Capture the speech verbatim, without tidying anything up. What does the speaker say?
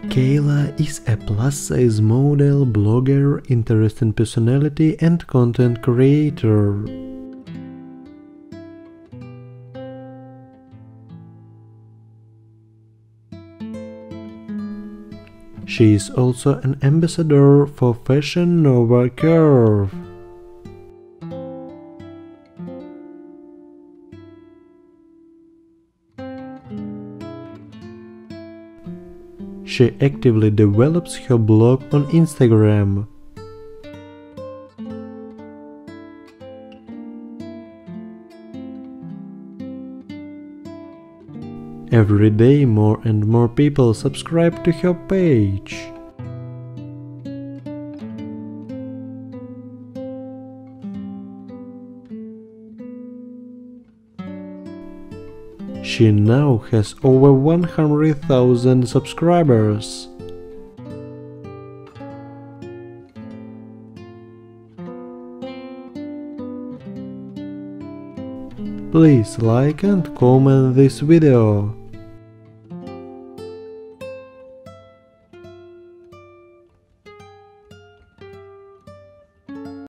Kayla is a plus-size model, blogger, interesting personality and content creator. She is also an ambassador for Fashion Nova Curve. She actively develops her blog on Instagram. Every day more and more people subscribe to her page. She now has over one hundred thousand subscribers. Please like and comment this video.